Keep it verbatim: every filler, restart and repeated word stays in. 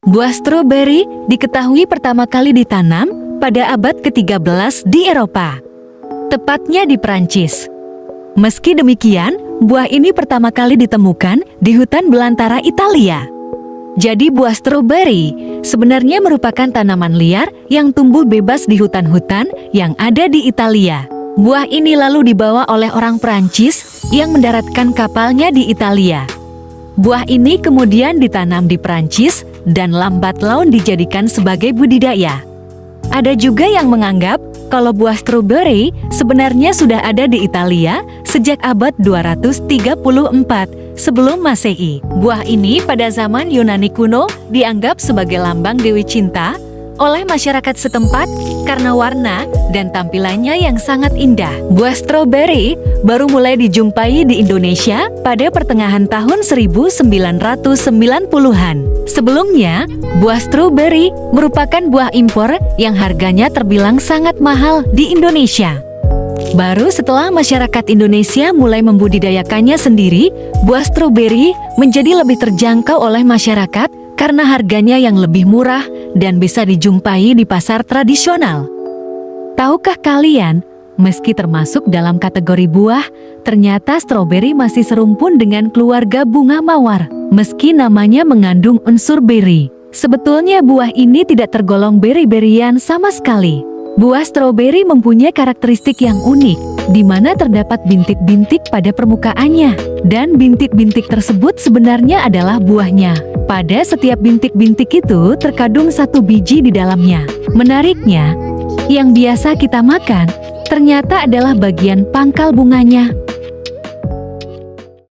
Buah stroberi diketahui pertama kali ditanam pada abad ke tiga belas di Eropa, tepatnya di Prancis. Meski demikian, buah ini pertama kali ditemukan di hutan belantara Italia. Jadi buah stroberi sebenarnya merupakan tanaman liar yang tumbuh bebas di hutan-hutan yang ada di Italia. Buah ini lalu dibawa oleh orang Prancis yang mendaratkan kapalnya di Italia. Buah ini kemudian ditanam di Prancis dan lambat laun dijadikan sebagai budidaya. Ada juga yang menganggap kalau buah stroberi sebenarnya sudah ada di Italia sejak abad dua ratus tiga puluh empat sebelum Masehi. Buah ini pada zaman Yunani kuno dianggap sebagai lambang Dewi Cinta oleh masyarakat setempat karena warna dan tampilannya yang sangat indah. Buah stroberi baru mulai dijumpai di Indonesia pada pertengahan tahun seribu sembilan ratus sembilan puluhan. Sebelumnya, buah stroberi merupakan buah impor yang harganya terbilang sangat mahal di Indonesia. Baru setelah masyarakat Indonesia mulai membudidayakannya sendiri, buah stroberi menjadi lebih terjangkau oleh masyarakat karena harganya yang lebih murah dan bisa dijumpai di pasar tradisional. Tahukah kalian, meski termasuk dalam kategori buah, ternyata stroberi masih serumpun dengan keluarga bunga mawar. Meski namanya mengandung unsur beri, sebetulnya buah ini tidak tergolong beri-berian sama sekali. Buah stroberi mempunyai karakteristik yang unik, di mana terdapat bintik-bintik pada permukaannya, dan bintik-bintik tersebut sebenarnya adalah buahnya. Pada setiap bintik-bintik itu terkandung satu biji di dalamnya. Menariknya, yang biasa kita makan ternyata adalah bagian pangkal bunganya.